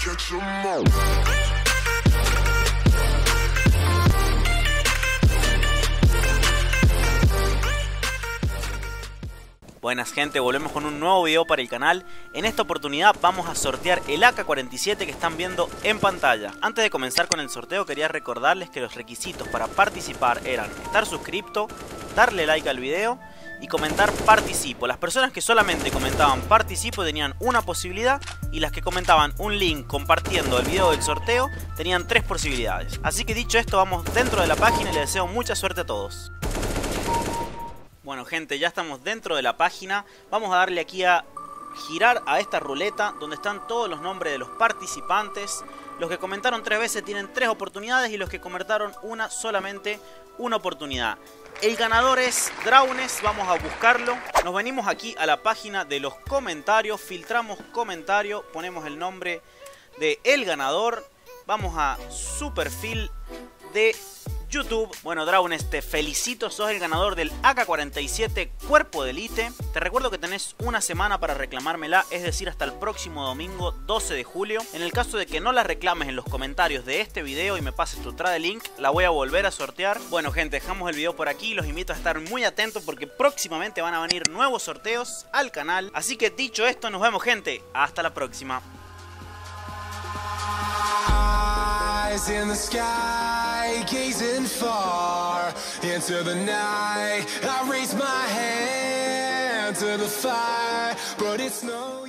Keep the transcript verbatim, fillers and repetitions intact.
Buenas gente, volvemos con un nuevo video para el canal. En esta oportunidad vamos a sortear el A K cuarenta y siete que están viendo en pantalla. Antes de comenzar con el sorteo quería recordarles que los requisitos para participar eran estar suscripto, darle like al video y comentar participo. Las personas que solamente comentaban participo tenían una posibilidad y las que comentaban un link compartiendo el video del sorteo tenían tres posibilidades. Así que dicho esto, vamos dentro de la página y les deseo mucha suerte a todos. Bueno gente, ya estamos dentro de la página. Vamos a darle aquí a girar a esta ruleta donde están todos los nombres de los participantes. Los que comentaron tres veces tienen tres oportunidades y los que comentaron una solamente una oportunidad. El ganador es Draunes, vamos a buscarlo. Nos venimos aquí a la página de los comentarios, filtramos comentario, ponemos el nombre de el ganador. Vamos a su perfil de YouTube. Bueno, Draunes, te felicito, sos el ganador del A K cuarenta y siete Cuerpo de Elite. Te recuerdo que tenés una semana para reclamármela, es decir, hasta el próximo domingo doce de julio. En el caso de que no la reclames en los comentarios de este video y me pases tu trade link, la voy a volver a sortear. Bueno gente, dejamos el video por aquí, los invito a estar muy atentos porque próximamente van a venir nuevos sorteos al canal. Así que dicho esto, nos vemos gente, hasta la próxima. In the sky, gazing far into the night, I raise my hand to the fire, but it's no